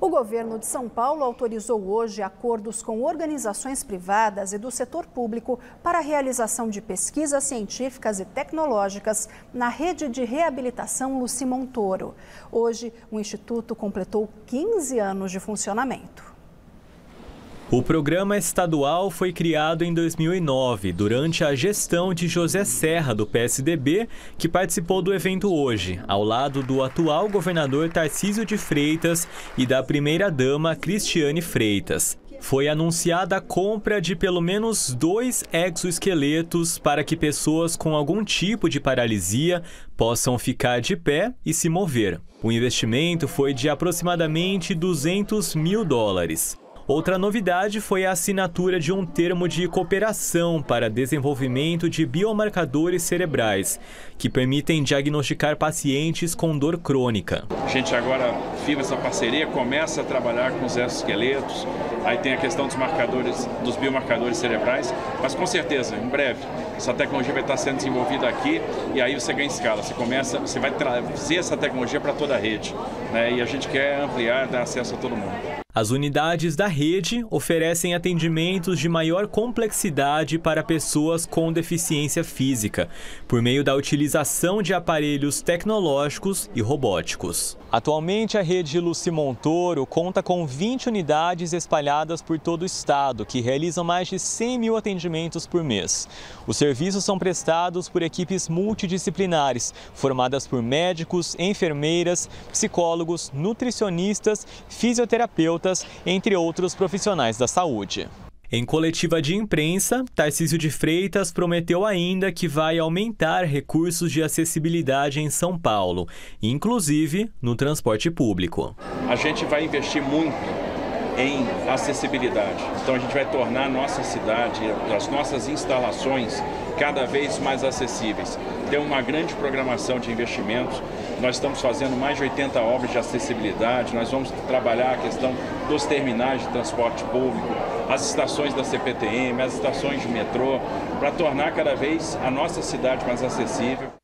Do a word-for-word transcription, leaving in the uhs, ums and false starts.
O governo de São Paulo autorizou hoje acordos com organizações privadas e do setor público para a realização de pesquisas científicas e tecnológicas na rede de reabilitação Luci Montoro. Hoje, o Instituto completou quinze anos de funcionamento. O programa estadual foi criado em dois mil e nove, durante a gestão de José Serra, do P S D B, que participou do evento hoje, ao lado do atual governador Tarcísio de Freitas e da primeira-dama Cristiane Freitas. Foi anunciada a compra de pelo menos dois exoesqueletos para que pessoas com algum tipo de paralisia possam ficar de pé e se mover. O investimento foi de aproximadamente duzentos mil dólares. Outra novidade foi a assinatura de um termo de cooperação para desenvolvimento de biomarcadores cerebrais, que permitem diagnosticar pacientes com dor crônica. A gente agora firma essa parceria, começa a trabalhar com os exoesqueletos, aí tem a questão dos marcadores, dos biomarcadores cerebrais, mas com certeza, em breve, essa tecnologia vai estar sendo desenvolvida aqui e aí você ganha escala, você começa, você vai trazer essa tecnologia para toda a rede, né? E a gente quer ampliar, dar acesso a todo mundo. As unidades da rede oferecem atendimentos de maior complexidade para pessoas com deficiência física, por meio da utilização de aparelhos tecnológicos e robóticos. Atualmente, a rede Luci Montoro conta com vinte unidades espalhadas por todo o estado, que realizam mais de cem mil atendimentos por mês. Os serviços são prestados por equipes multidisciplinares, formadas por médicos, enfermeiras, psicólogos, nutricionistas, fisioterapeutas, entre outros profissionais da saúde. Em coletiva de imprensa, Tarcísio de Freitas prometeu ainda que vai aumentar recursos de acessibilidade em São Paulo, inclusive no transporte público. A gente vai investir muito em acessibilidade, então a gente vai tornar a nossa cidade, as nossas instalações cada vez mais acessíveis. Tem uma grande programação de investimentos, nós estamos fazendo mais de oitenta obras de acessibilidade, nós vamos trabalhar a questão dos terminais de transporte público, as estações da C P T M, as estações de metrô, para tornar cada vez a nossa cidade mais acessível.